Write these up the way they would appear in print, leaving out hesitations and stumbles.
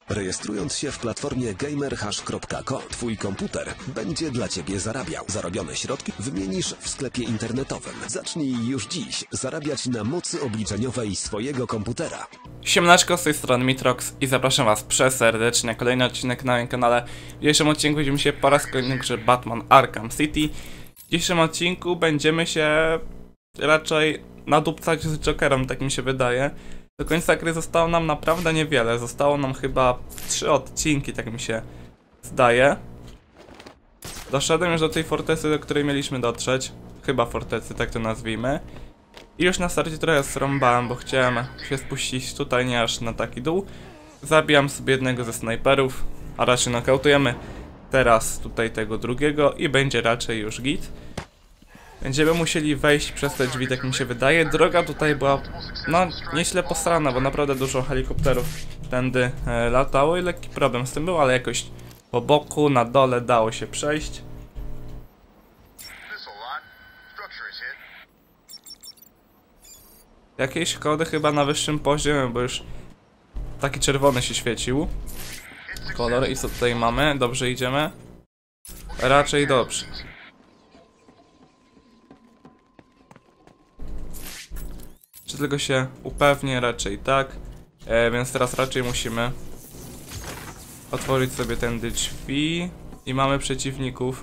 Rejestrując się w platformie gamerhash.co, twój komputer będzie dla ciebie zarabiał. Zarobione środki wymienisz w sklepie internetowym. Zacznij już dziś zarabiać na mocy obliczeniowej swojego komputera. Siemaneczko, z tej strony Mitrox i zapraszam was przeserdecznie na kolejny odcinek na moim kanale. W dzisiejszym odcinku widzimy się po raz kolejny grze Batman Arkham City. W dzisiejszym odcinku będziemy się raczej nadupcać z Jokerem, tak mi się wydaje. Do końca gry zostało nam naprawdę niewiele, zostało nam chyba 3 odcinki, tak mi się zdaje. Doszedłem już do tej fortecy, do której mieliśmy dotrzeć. Chyba fortecy, tak to nazwijmy. I już na starcie trochę zrąbałem, bo chciałem się spuścić tutaj, nie aż na taki dół. Zabijam sobie jednego ze snajperów, a raczej nokautujemy teraz tutaj tego drugiego i będzie raczej już git. Będziemy musieli wejść przez te drzwi, tak mi się wydaje. Droga tutaj była, no, nieźle posrana, bo naprawdę dużo helikopterów tędy latało i lekki problem z tym był, ale jakoś po boku, na dole dało się przejść. Jakieś kody chyba na wyższym poziomie, bo już taki czerwony się świecił kolor. I co tutaj mamy? Dobrze idziemy? Raczej dobrze. Czy tylko się upewnię? Raczej tak. Więc teraz raczej musimy otworzyć sobie tędy drzwi. I mamy przeciwników.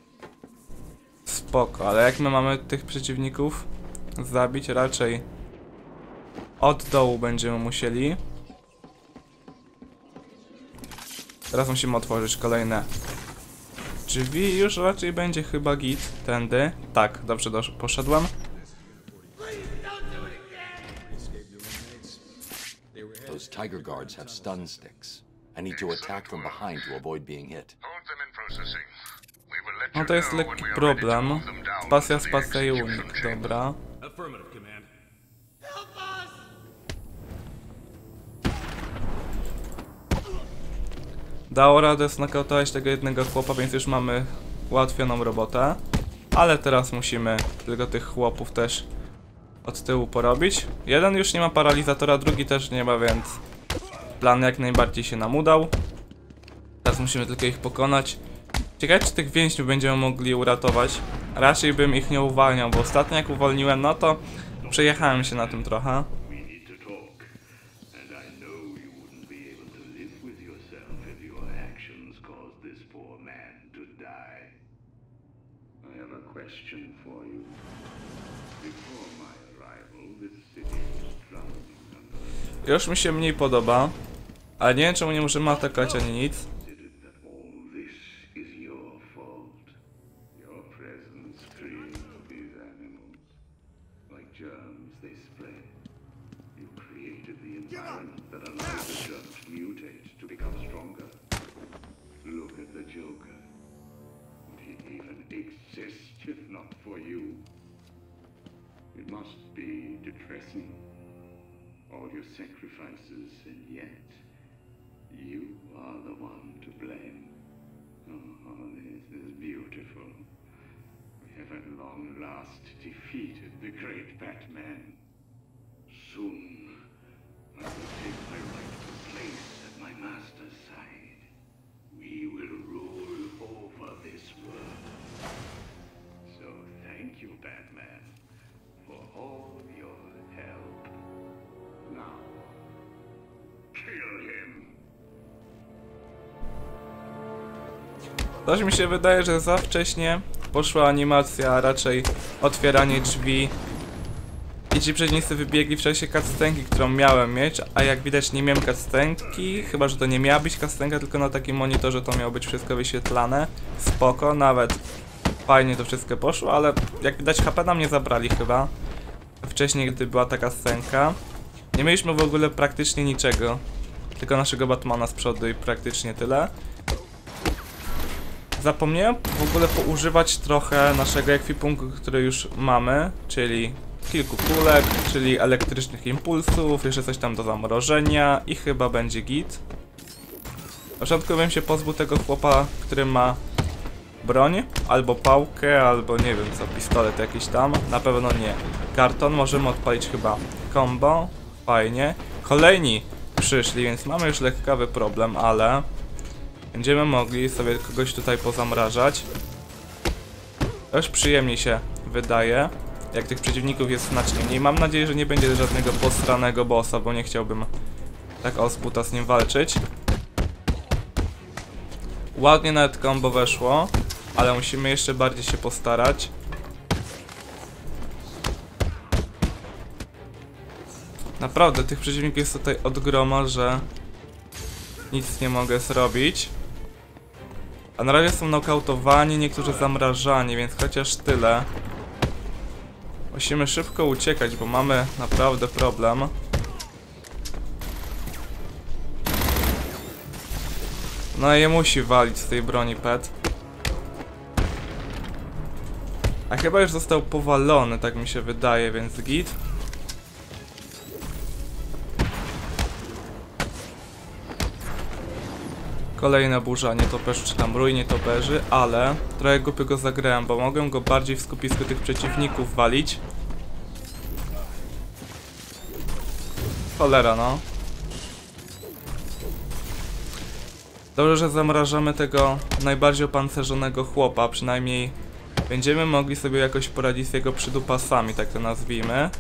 Spoko, ale jak my mamy tych przeciwników zabić? Raczej od dołu będziemy musieli. Teraz musimy otworzyć kolejne drzwi. Już raczej będzie chyba git tędy. Tak, dobrze poszedłem. Those Tiger Guards have stun sticks. I need to attack from behind to avoid being hit. No to jest lekki problem. Spacja, spacja i unik, dobra. Dało radę znokautować tego jednego chłopa, więc już mamy ułatwioną robotę. Ale teraz musimy tylko tych chłopów też od tyłu porobić. Jeden już nie ma paralizatora, drugi też nie ma, więc plan jak najbardziej się nam udał. Teraz musimy tylko ich pokonać. Ciekawe, czy tych więźniów będziemy mogli uratować. Raczej bym ich nie uwalniał, bo ostatnio jak uwolniłem, no to przejechałem się na tym trochę. Już mi się mniej podoba, ale nie wiem, czemu nie możemy atakować ani nic. All your sacrifices, and yet you are the one to blame. Oh, this is beautiful. We have at long last defeated the great Batman. Soon, I will take my rightful place at my master's side. We will rule over this world. So thank you, Batman, for all your help. Now, kill him. Coś mi się wydaje, że za wcześnie poszła animacja, a raczej otwieranie drzwi. I ci przeciwnicy wybiegli w czasie cutscenki, którą miałem mieć, a jak widać nie miałem cutscenki, chyba że to nie miała być cutscenka, tylko na takim monitorze to miało być wszystko wyświetlane. Spoko, nawet fajnie to wszystko poszło, ale jak widać HP nam nie zabrali chyba. Wcześniej, gdy była taka scenka. Nie mieliśmy w ogóle praktycznie niczego, tylko naszego Batmana z przodu i praktycznie tyle. Zapomniałem w ogóle poużywać trochę naszego ekwipunku, który już mamy, czyli kilku kulek, czyli elektrycznych impulsów, jeszcze coś tam do zamrożenia i chyba będzie git. Na początku bym się pozbył tego chłopa, który ma broń, albo pałkę, albo nie wiem co, pistolet jakiś tam, na pewno nie. Karton, możemy odpalić chyba combo. Fajnie. Kolejni przyszli, więc mamy już lekkawy problem, ale będziemy mogli sobie kogoś tutaj pozamrażać. Już przyjemniej się wydaje, jak tych przeciwników jest znacznie mniej. Mam nadzieję, że nie będzie żadnego posranego bossa, bo nie chciałbym tak o sputa z nim walczyć. Ładnie nawet combo weszło, ale musimy jeszcze bardziej się postarać. Naprawdę, tych przeciwników jest tutaj od groma, że nic nie mogę zrobić. A na razie są nokautowani, niektórzy zamrażani, więc chociaż tyle. Musimy szybko uciekać, bo mamy naprawdę problem. No i musi walić z tej broni pet. A chyba już został powalony, tak mi się wydaje, więc git. Kolejna burza nietoperzy, czy tam rój nietoperzy, ale trochę głupio go zagrałem, bo mogłem go bardziej w skupisku tych przeciwników walić. Cholera, no. Dobrze, że zamrażamy tego najbardziej opancerzonego chłopa, przynajmniej będziemy mogli sobie jakoś poradzić z jego przydupasami, tak to nazwijmy.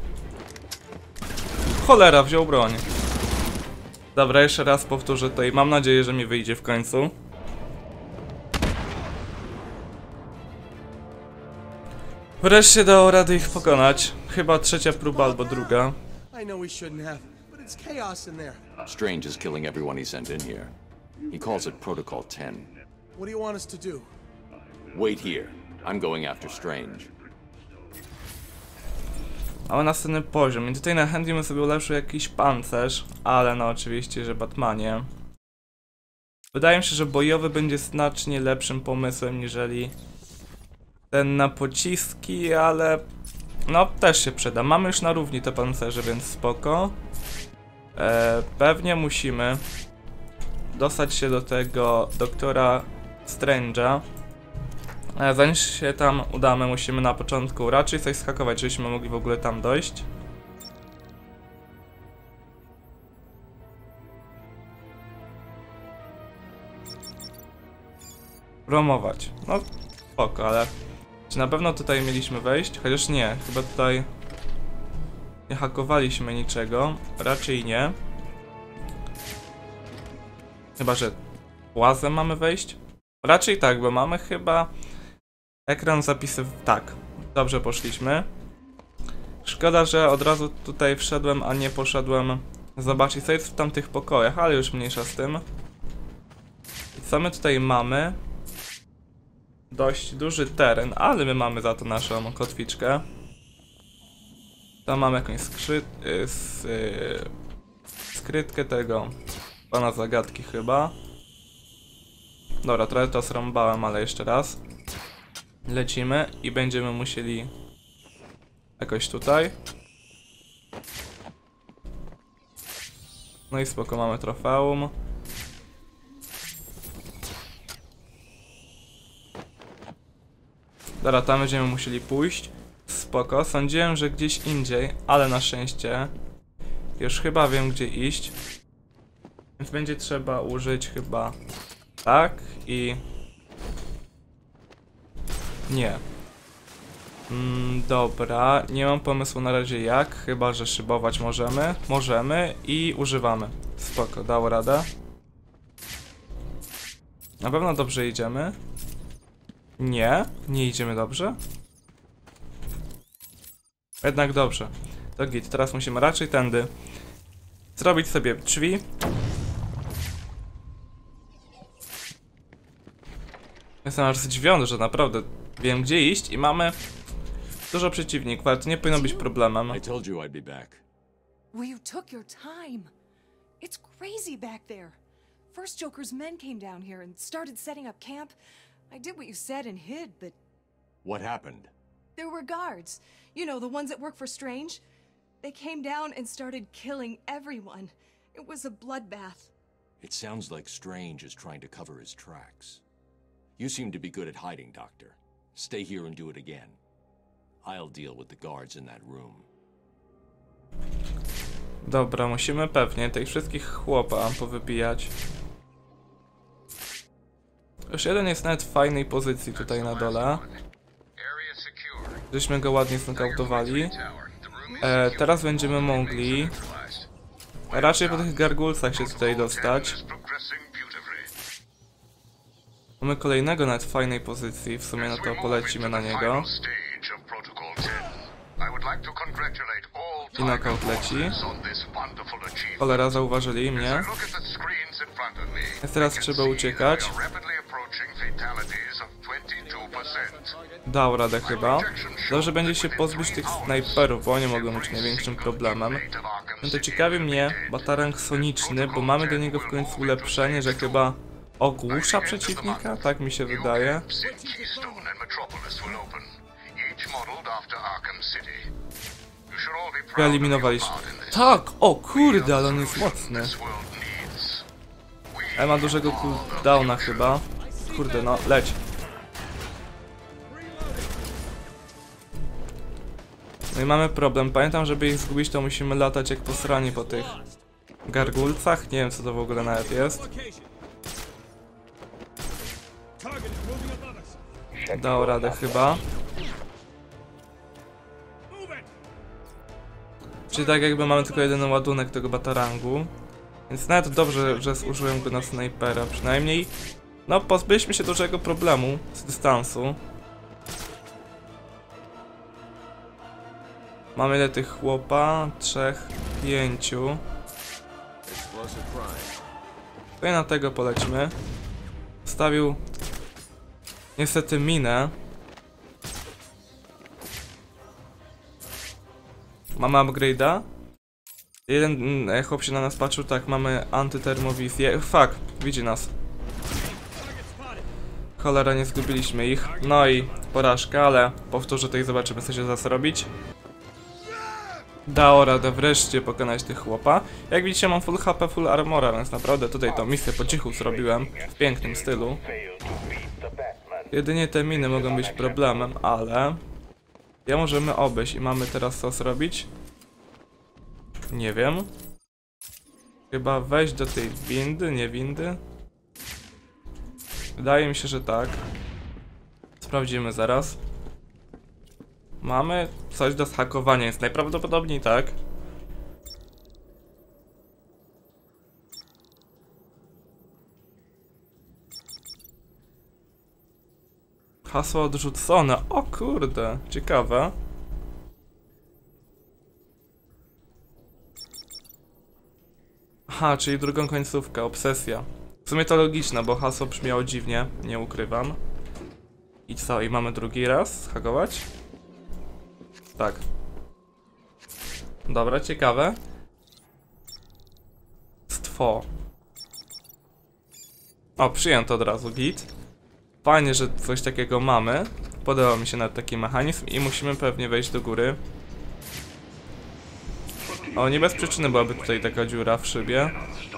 Cholera, wziął broń. Dobra, jeszcze raz powtórzę to i mam nadzieję, że mi wyjdzie w końcu. Wreszcie dało radę ich pokonać. Chyba trzecia próba albo druga. I know we shouldn't have, but it's chaos in there. Strange is killing everyone he sent in here. He calls it Protocol 10. What do you want us to do? Wait here. I'm going after Strange. Mamy następny poziom i tutaj na chętnie bym sobie ulepszył jakiś pancerz, ale no oczywiście, że Batmanie. Wydaje mi się, że bojowy będzie znacznie lepszym pomysłem niżeli ten na pociski, ale no też się przyda. Mamy już na równi te pancerze, więc spoko. Pewnie musimy dostać się do tego doktora Strange'a. Zanim się tam udamy, musimy na początku raczej coś skakować, żebyśmy mogli w ogóle tam dojść. Promować. No spoko, ale czy na pewno tutaj mieliśmy wejść? Chociaż nie, chyba tutaj nie hakowaliśmy niczego. Raczej nie. Chyba, że łazem mamy wejść? Raczej tak, bo mamy chyba ekran zapisy. Tak, dobrze poszliśmy. Szkoda, że od razu tutaj wszedłem, a nie poszedłem zobaczyć, co jest w tamtych pokojach, ale już mniejsza z tym. I co my tutaj mamy? Dość duży teren, ale my mamy za to naszą kotwiczkę. Tam mamy jakąś skrytkę tego pana zagadki chyba. Dobra, trochę to zrąbałem, ale jeszcze raz. Lecimy i będziemy musieli jakoś tutaj. No i spoko, mamy trofeum. Dobra, tam będziemy musieli pójść. Spoko, sądziłem, że gdzieś indziej, ale na szczęście już chyba wiem, gdzie iść. Więc będzie trzeba użyć chyba tak i... Nie. Dobra, nie mam pomysłu na razie jak, chyba że szybować możemy. Możemy i używamy. Spoko, dało radę. Na pewno dobrze idziemy. Nie, nie idziemy dobrze. Jednak dobrze. To git, teraz musimy raczej tędy zrobić sobie drzwi. Jestem aż zdziwiony, że naprawdę wiem, gdzie iść i mamy dużo przeciwników, ale to nie powinno być problemem. I told you I'd be back. Well, you took your time. It's crazy back there. First Joker's men came down here and started setting up camp. I did what you said and hid, but... What happened? There were guards. You know, the ones that work for Strange. They came down and started killing everyone. It was a bloodbath. It sounds like Strange is trying to cover his tracks. You seem to be good at hiding, Doctor. Stay here and do it again. I'll deal with the guards in that room. Dobra, musimy pewnie tych wszystkich chłopa powybijać. Już jeden jest nawet w fajnej pozycji tutaj na dole. Żeśmy go ładnie znokautowali. Teraz będziemy mogli raczej po tych gargulcach się tutaj dostać. Mamy kolejnego nawet w fajnej pozycji, w sumie no to polecimy na niego. I knockout leci. Cholera, zauważyli mnie. Więc teraz trzeba uciekać. Dał radę chyba. Dobrze będzie się pozbyć tych snajperów, bo oni mogą być największym problemem. No to ciekawi mnie batarang soniczny, bo mamy do niego w końcu ulepszenie, że chyba ogłusza przeciwnika? Tak mi się wydaje. Wyeliminowaliśmy. Tak! O kurde, ale on jest mocny. Ale ma dużego cooldowna chyba. Kurde, no, leć. No i mamy problem. Pamiętam, żeby ich zgubić, to musimy latać jak posrani po tych gargulcach. Nie wiem, co to w ogóle nawet jest. Dał radę chyba. Czyli tak jakby mamy tylko jeden ładunek tego batarangu. Więc nawet dobrze, że zużyłem go na snajpera. Przynajmniej, no, pozbyliśmy się dużego problemu z dystansu. Mamy ile tych chłopa? 3, 5. Tutaj na tego polećmy. Wstawił niestety minę. Mamy upgrade'a. Jeden chłop się na nas patrzył, tak, mamy antytermowizję. Fuck, widzi nas. Cholera, nie zgubiliśmy ich. No i porażka, ale powtórzę to i zobaczymy, co się zaraz robić. Dało radę wreszcie pokonać tych chłopa. Jak widzicie, mam full HP, full armora, więc naprawdę tutaj tą misję po cichu zrobiłem. W pięknym stylu. Jedynie te miny mogą być problemem, ale je możemy obejść i mamy teraz co zrobić? Nie wiem. Chyba wejść do tej windy, nie windy? Wydaje mi się, że tak. Sprawdzimy zaraz. Mamy coś do zhakowania, jest najprawdopodobniej tak. Hasło odrzucone. O kurde, ciekawe. Aha, czyli drugą końcówkę, obsesja. W sumie to logiczne, bo hasło brzmiało dziwnie, nie ukrywam. I co, i mamy drugi raz zhakować? Tak. Dobra, ciekawe. Stwo. O, przyjęto od razu, git. Fajnie, że coś takiego mamy. Podoba mi się nawet taki mechanizm i musimy pewnie wejść do góry. O, nie bez przyczyny byłaby tutaj taka dziura w szybie.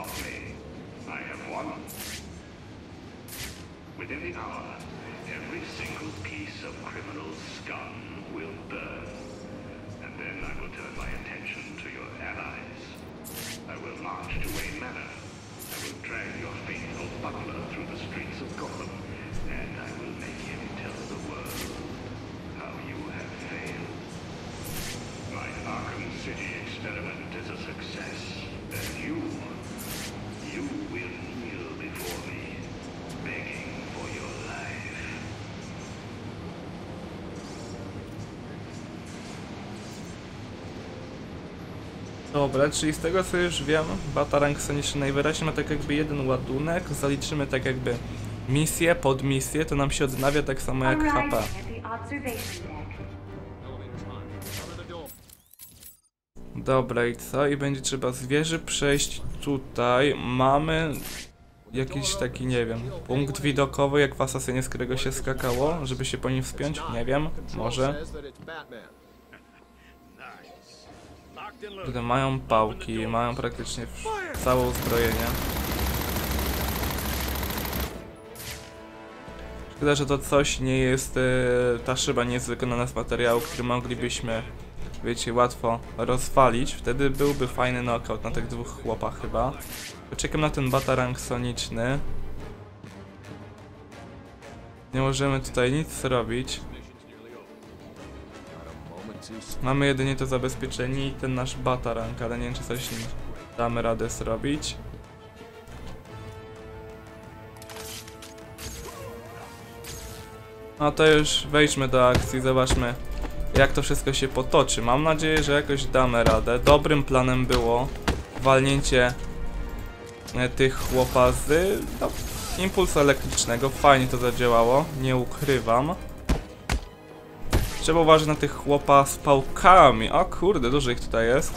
Dobra, czyli z tego co już wiem, batarang soniczny najwyraźniej ma tak jakby jeden ładunek, zaliczymy tak jakby misję, podmisję, to nam się odnawia tak samo jak HP. Dobra i co? I będzie trzeba z wieży przejść tutaj. Mamy jakiś taki, nie wiem, punkt widokowy jak w Asasynie, z którego się skakało, żeby się po nim wspiąć? Nie wiem, może. Tutaj mają pałki, mają praktycznie całe uzbrojenie. Szkoda, że to coś nie jest, ta szyba nie jest wykonana z materiału, który moglibyśmy wiecie, łatwo rozwalić. Wtedy byłby fajny knockout na tych dwóch chłopach chyba. Czekam na ten batarang soniczny. Nie możemy tutaj nic zrobić. Mamy jedynie to zabezpieczenie i ten nasz batarang, ale nie wiem, czy coś nim damy radę zrobić. No to już wejdźmy do akcji, zobaczmy jak to wszystko się potoczy. Mam nadzieję, że jakoś damy radę. Dobrym planem było walnięcie tych chłopa z impulsu elektrycznego. Fajnie to zadziałało, nie ukrywam. Trzeba uważać na tych chłopa z pałkami. O kurde, dużo ich tutaj jest.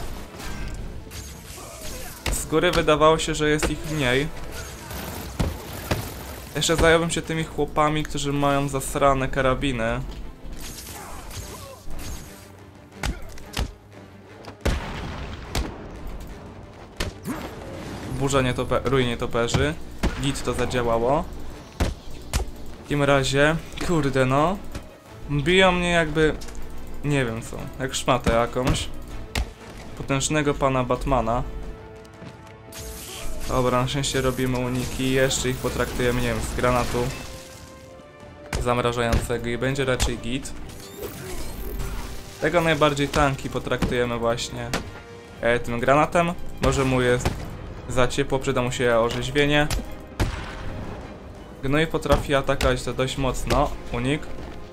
Z góry wydawało się, że jest ich mniej. Jeszcze zająłbym się tymi chłopami, którzy mają zasrane karabiny. Burza rój nietoperzy. Git to zadziałało. W takim razie, kurde no. Biją mnie jakby, nie wiem co, jak szmatę jakąś. Potężnego pana Batmana. Dobra, na szczęście robimy uniki i jeszcze ich potraktujemy, nie wiem, z granatu zamrażającego i będzie raczej git. Tego najbardziej tanki potraktujemy właśnie tym granatem. Może mu jest za ciepło, przyda mu się orzeźwienie. Gnój potrafi atakować to dość mocno. Unik.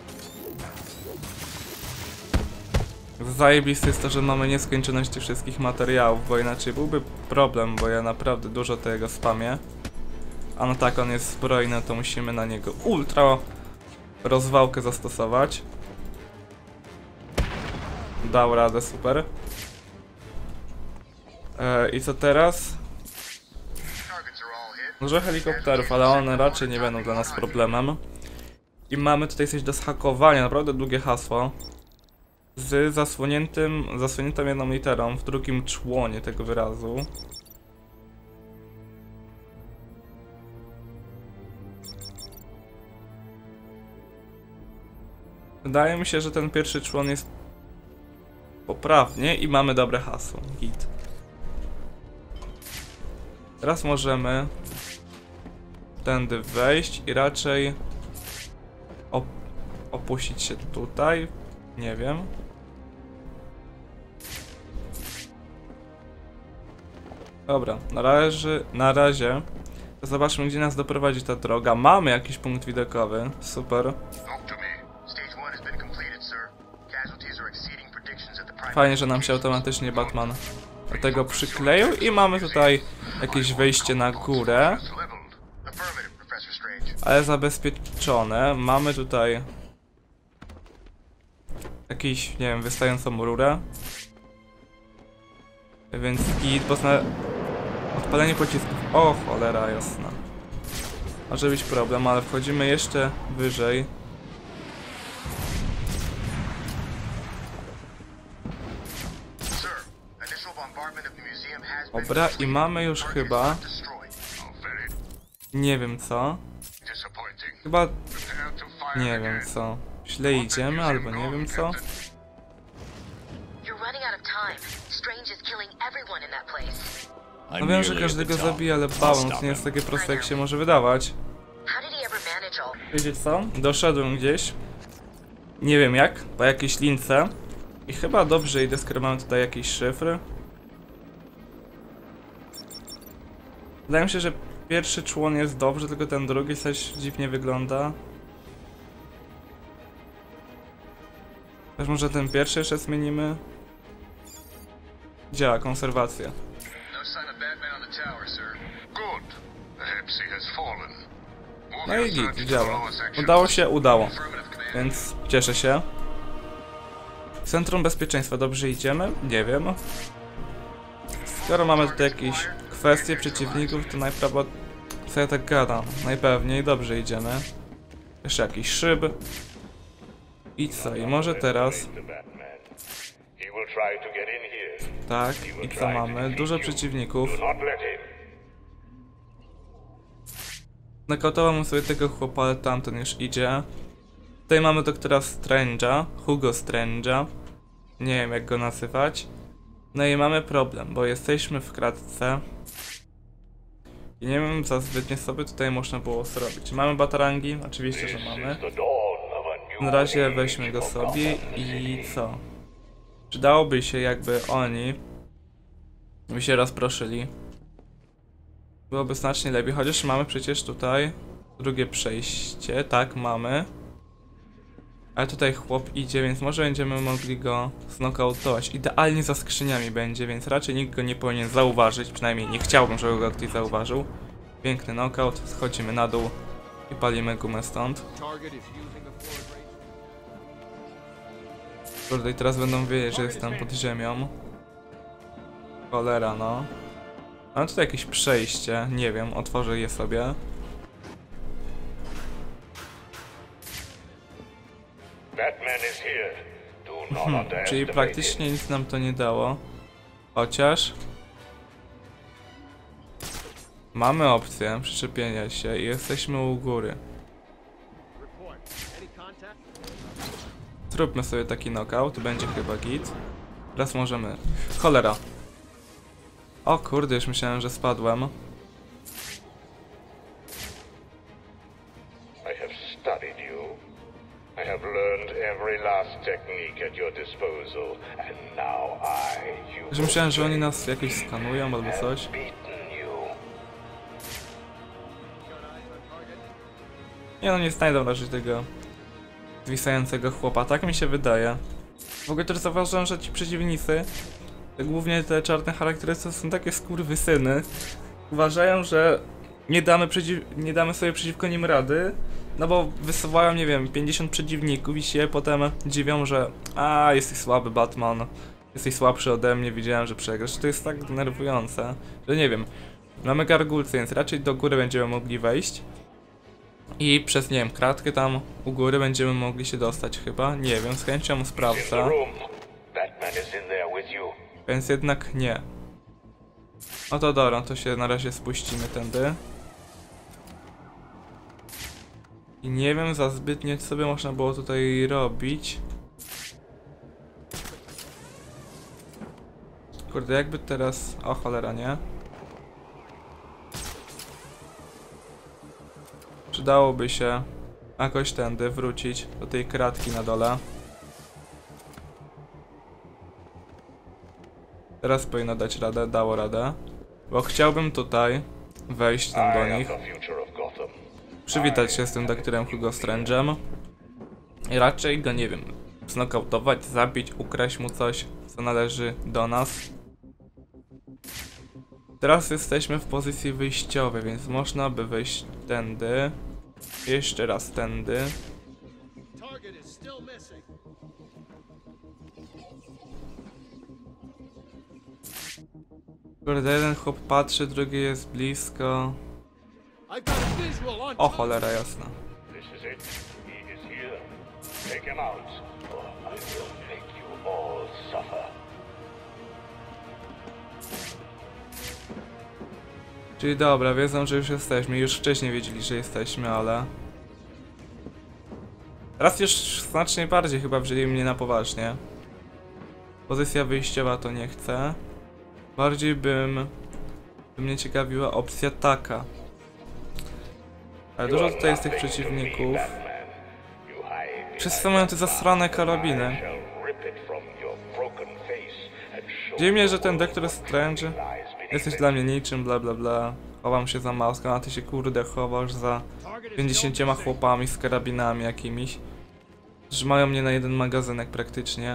Zajebiste jest to, że mamy nieskończoność tych wszystkich materiałów, bo inaczej byłby problem, bo ja naprawdę dużo tego spamię. A no tak, on jest zbrojny, to musimy na niego ultra rozwałkę zastosować. Dał radę, super. I co teraz? Dużo helikopterów, ale one raczej nie będą dla nas problemem. I mamy tutaj coś do zhakowania, naprawdę długie hasło. Z zasłoniętą jedną literą w drugim członie tego wyrazu. Wydaje mi się, że ten pierwszy człon jest poprawnie i mamy dobre hasło. Git. Teraz możemy tędy wejść i raczej opuścić się tutaj. Nie wiem. Dobra, na razie zobaczmy, gdzie nas doprowadzi ta droga. Mamy jakiś punkt widokowy, super. Fajnie, że nam się automatycznie Batman do tego przykleił i mamy tutaj jakieś wejście na górę. Ale zabezpieczone. Mamy tutaj jakiś, nie wiem, wystającą rurę. Więc git, bo odpalenie pocisków. O, cholera jasna. Może być problem, ale wchodzimy jeszcze wyżej. Dobra, i mamy już chyba... Nie wiem co. Chyba... Nie wiem co. Źle idziemy, albo nie wiem co. No wiem, że każdego zabija, ale balans nie jest takie proste, jak się może wydawać. Wiecie co? Doszedłem gdzieś. Nie wiem jak, po jakiejś lince. I chyba dobrze idę, skoro mamy tutaj jakiś szyfr. Wydaje mi się, że pierwszy człon jest dobrze, tylko ten drugi coś dziwnie wygląda. Też może ten pierwszy jeszcze zmienimy? Działa, konserwacja. No i git, działa. Udało. Więc cieszę się. Centrum Bezpieczeństwa, dobrze idziemy? Nie wiem. Skoro mamy tutaj jakieś kwestie przeciwników, to najprawdopodobniej... Co ja tak gadam? Najpewniej dobrze idziemy. Jeszcze jakiś szyb. I co? I może teraz... Tak, i co mamy? Dużo przeciwników. Nakotowałem sobie tego chłopa, ale tamten już idzie. Tutaj mamy doktora Strange'a, Hugo Strange'a. Nie wiem jak go nazywać. No i mamy problem, bo jesteśmy w kratce. I nie wiem za zbytnie sobie tutaj można było zrobić. Mamy batarangi? Oczywiście, że mamy. Na razie weźmy go sobie i co? Przydałoby się jakby oni by się rozproszyli. Byłoby znacznie lepiej, chociaż mamy przecież tutaj drugie przejście, tak mamy. Ale tutaj chłop idzie, więc może będziemy mogli go znokautować. Idealnie za skrzyniami będzie, więc raczej nikt go nie powinien zauważyć. Przynajmniej nie chciałbym, żeby go ktoś zauważył. Piękny knockout, schodzimy na dół i palimy gumę stąd. Kurde, i teraz będą wiedzieć, że jestem pod ziemią. Cholera, no. Mam tutaj jakieś przejście, nie wiem, otworzę je sobie. Czyli praktycznie nic nam to nie dało. Chociaż mamy opcję przyczepienia się i jesteśmy u góry. Zróbmy sobie taki knockout, będzie chyba git. Teraz możemy... Cholera! O kurde, już myślałem, że spadłem. Już myślałem, że oni nas jakoś skanują albo coś. Nie no, nie znajdą raczej tego zwisającego chłopa, tak mi się wydaje. W ogóle też zauważyłem, że ci przeciwnicy, głównie te czarne charakterystyczne, są takie skurwysyny. Uważają, że nie damy sobie przeciwko nim rady, no bo wysuwają, nie wiem, 50 przeciwników i się potem dziwią, że jesteś słaby, Batman, jesteś słabszy ode mnie, widziałem, że przegrasz. To jest tak denerwujące, że nie wiem, mamy gargulce, więc raczej do góry będziemy mogli wejść. I przez, nie wiem, kratkę tam u góry będziemy mogli się dostać chyba, nie wiem, z chęcią sprawdzę. Więc jednak nie. No to dobra, to się na razie spuścimy tędy. I nie wiem za zbytnie co by można było tutaj robić. Kurde, jakby teraz... O cholera, nie? Przydałoby się jakoś tędy wrócić do tej kratki na dole. Teraz powinno dać radę, dało radę. Bo chciałbym tutaj wejść tam do nich. Przywitać się z tym doktorem Hugo Strange'em. I raczej go, nie wiem, znokautować, zabić, ukraść mu coś, co należy do nas. Teraz jesteśmy w pozycji wyjściowej, więc można by wejść tędy. Jeszcze raz tędy. Kurde, jeden chłop patrzy, drugi jest blisko. O cholera jasna. Czyli dobra, wiedzą, że już jesteśmy. Już wcześniej wiedzieli, że jesteśmy, ale... Teraz już znacznie bardziej chyba wzięli mnie na poważnie. Pozycja wyjściowa to nie chcę. Bardziej by mnie ciekawiła opcja taka. Ale dużo tutaj jest tych przeciwników. Wszyscy mają te zasrane karabiny. Dziwi mnie, że ten Doktor Strange jesteś dla mnie niczym, bla bla bla. Chowam się za maską, a ty się kurde chowasz za 50 chłopami z karabinami jakimiś. Trzymają mnie na jeden magazynek praktycznie.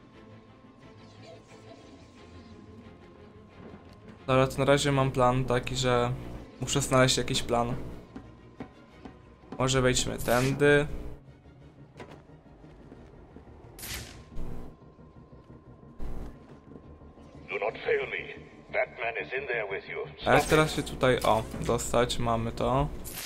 Dobra, to na razie mam plan taki, że muszę znaleźć jakiś plan. Może wejdźmy tędy. A jak teraz się tutaj, dostać, mamy to.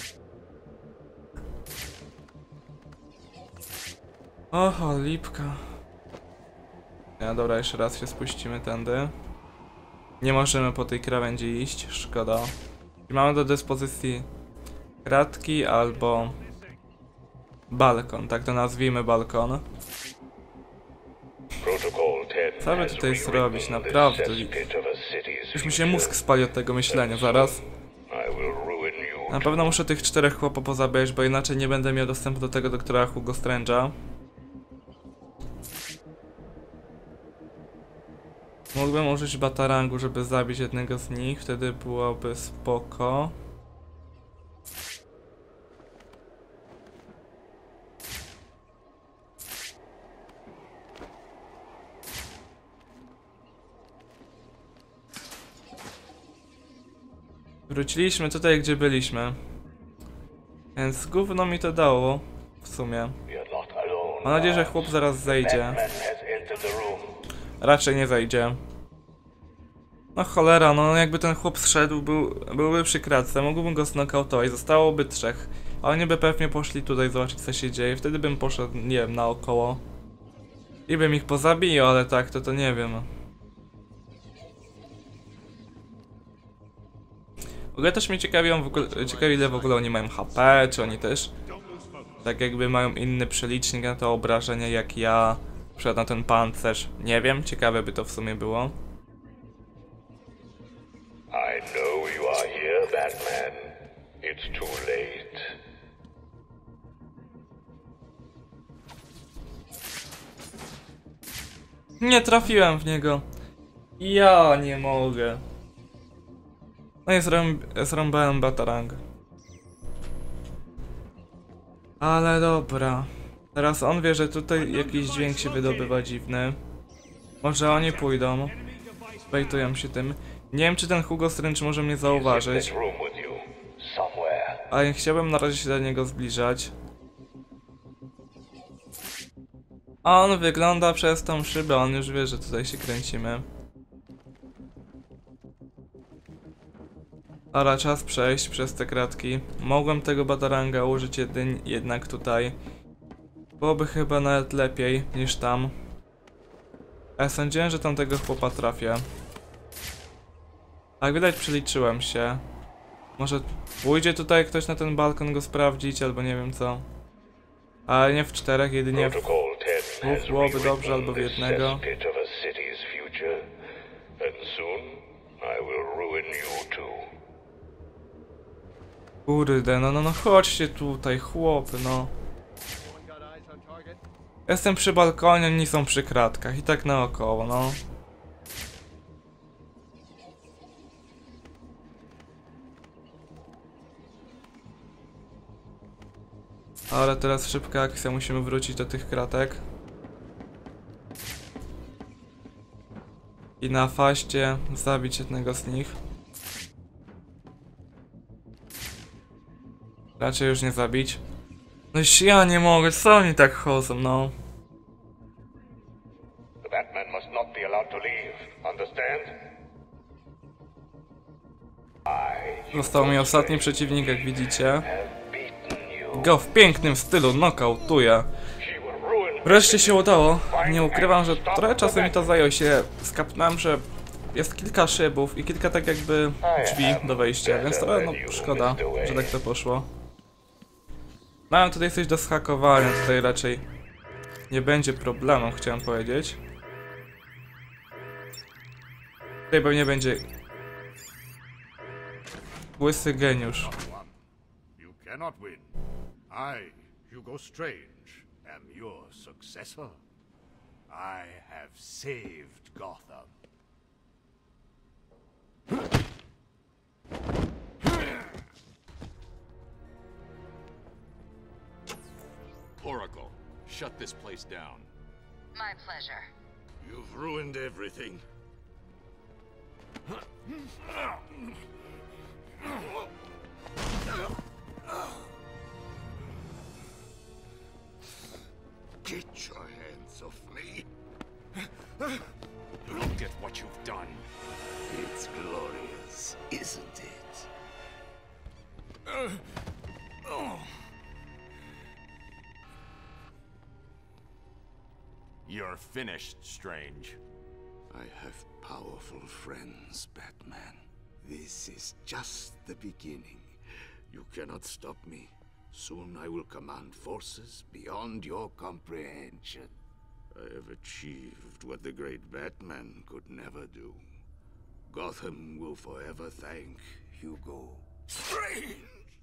Oho, lipka. Dobra, jeszcze raz się spuścimy tędy. Nie możemy po tej krawędzi iść, szkoda. I mamy do dyspozycji kratki albo balkon, tak to nazwijmy balkon. Co by tutaj zrobić, naprawdę? Już mi się mózg spali od tego myślenia, zaraz. Na pewno muszę tych 4 chłopów pozabijać, bo inaczej nie będę miał dostępu do tego doktora Hugo Strange'a. Mógłbym użyć batarangu, żeby zabić jednego z nich, wtedy byłoby spoko. Wróciliśmy tutaj, gdzie byliśmy. Więc gówno mi to dało, w sumie. Mam nadzieję, że chłop zaraz zejdzie. Raczej nie zejdzie. No cholera, no jakby ten chłop zszedł, byłby przy kratce, mógłbym go znokautować, zostałoby 3. A oni by pewnie poszli tutaj zobaczyć, co się dzieje, wtedy bym poszedł, nie wiem, naokoło. I bym ich pozabijał, ale tak, to nie wiem. W ogóle też mnie ciekawi, ile w ogóle oni mają HP, czy oni też tak jakby mają inny przelicznik na to obrażenie jak ja, na przykład na ten pancerz. Nie wiem, ciekawe by to w sumie było. I know you are here, Batman. It's too late. Nie trafiłem w niego. Ja nie mogę. No i zrąbałem batarang. Ale dobra. Teraz on wie, że tutaj jakiś dźwięk się wydobywa dziwny. Może oni pójdą. Bejtują się tym. Nie wiem, czy ten Hugo Strange może mnie zauważyć. Ale chciałbym na razie się do niego zbliżać. A on wygląda przez tą szybę, on już wie, że tutaj się kręcimy. Ale czas przejść przez te kratki. Mogłem tego bataranga użyć jednak tutaj. Byłoby chyba nawet lepiej niż tam. Ja sądziłem, że tamtego chłopa trafię. Tak widać, przeliczyłem się. Może pójdzie tutaj ktoś na ten balkon go sprawdzić, albo nie wiem co. Ale nie w 4, jedynie w 2 byłoby dobrze, albo w 1. Kurde, no chodźcie tutaj, chłopy, no. Jestem przy balkonie, oni są przy kratkach i tak naokoło, no. Ale teraz szybka akcja, musimy wrócić do tych kratek. I na faście zabić jednego z nich. Raczej już nie zabić. No ja nie mogę, co oni tak chodzą, no. The Batman must not be allowed to leave. Understand? Został mi ostatni przeciwnik, jak widzicie. Go w pięknym stylu knockoutuję. Wreszcie się udało. Nie ukrywam, że trochę czasu mi to zajęło się. Skapnąłem, że jest kilka szybów i kilka tak jakby drzwi do wejścia, więc trochę no szkoda, że tak to poszło. Mam tutaj coś do zhakowania, tutaj raczej nie będzie problemu, chciałem powiedzieć. Tutaj pewnie będzie łysy geniusz. You cannot win. I, Hugo Strange, am your successor. I have saved Gotham. Oracle, shut this place down. My pleasure. You've ruined everything. Get your hands off me. Look at what you've done. It's glorious, isn't it? You're finished, Strange. I have powerful friends, Batman. This is just the beginning. You cannot stop me. Soon I will command forces beyond your comprehension. I have achieved what the great Batman could never do. Gotham will forever thank Hugo Strange.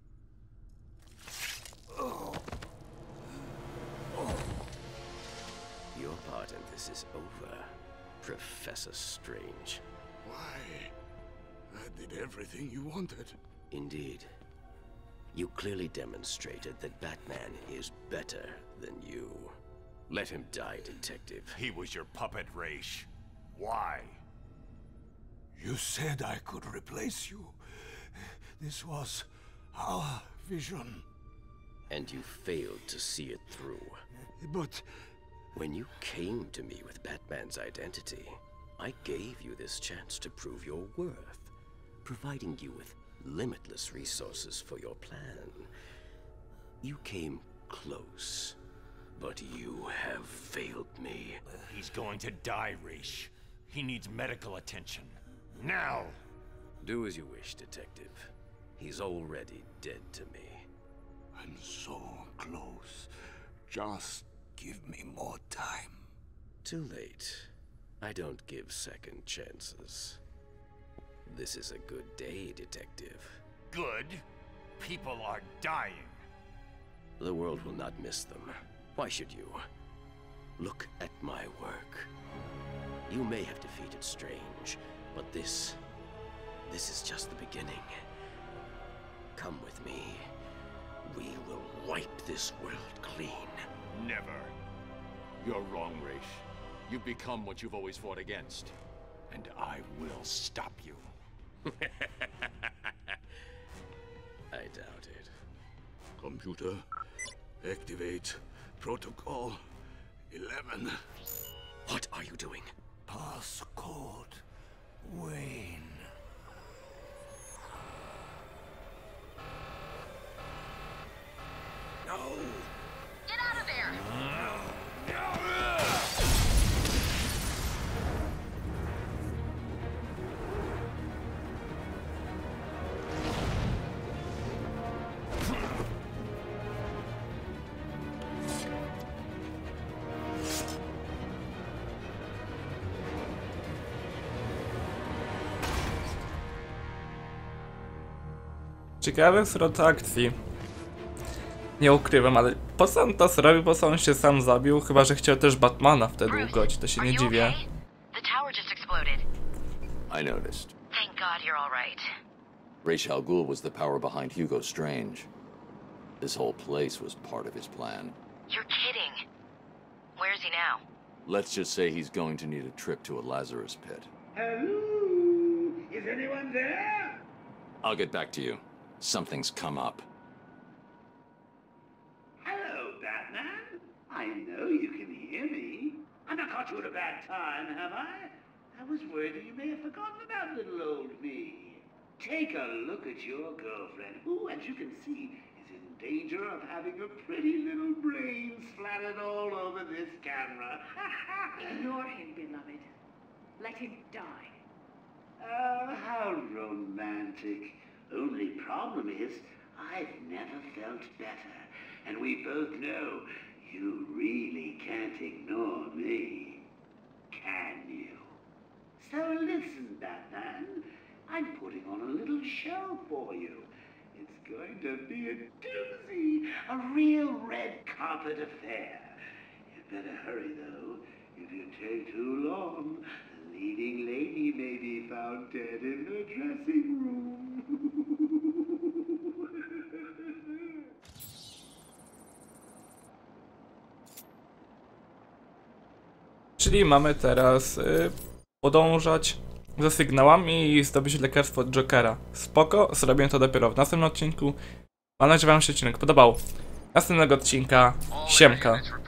Your part in this is over, Professor Strange. Why? I did everything you wanted. Indeed. You clearly demonstrated that Batman is better than you. Let him die, Detective. He was your puppet, Raish. Why? You said I could replace you. This was our vision. And you failed to see it through. But when you came to me with Batman's identity, I gave you this chance to prove your worth, providing you with limitless resources for your plan. You came close, but you have failed me. He's going to die, Raish. He needs medical attention. Now! Do as you wish, Detective. He's already dead to me. I'm so close. Just give me more time. Too late. I don't give second chances. This is a good day, Detective. Good? People are dying. The world will not miss them. Why should you? Look at my work. You may have defeated Strange, but this is just the beginning. Come with me. We will wipe this world clean. Never. You're wrong, Raish. You've become what you've always fought against. And I will stop you. I doubt it. Computer, activate Protocol 11. What are you doing? Passcode Wayne. No! Get out of there! Ciekawy zwrot akcji. Nie ukrywam, ale po co on to zrobił, po co on się sam zabił? Chyba że chciał też Batmana wtedy ugodzić, to się nie dziwię. The tower just exploded. I noticed. Thank God you're all right. Ra's al Ghul was the power behind Hugo Strange. This whole place was part of his plan. You're kidding. Where's he now? Let's just say he's going to need a trip to a Lazarus pit. Hello? Is anyone there? I'll get back to you. Something's come up. Hello, Batman. I know you can hear me. I've not caught you at a bad time, have I? I was worried that you may have forgotten about little old me. Take a look at your girlfriend, who, as you can see, is in danger of having her pretty little brains splattered all over this camera. Ignore him, beloved. Let him die. Oh, how romantic. Only problem is, I've never felt better. And we both know you really can't ignore me. Can you? So listen, Batman. I'm putting on a little show for you. It's going to be a doozy, a real red carpet affair. You'd better hurry, though. If you take too long, the leading lady may be found dead in her dressing room. Czyli mamy teraz podążać za sygnałami i zdobyć lekarstwo od Jokera. Spoko, zrobię to dopiero w następnym odcinku. Mam nadzieję, że wam się odcinek podobał. Następnego odcinka, siemka.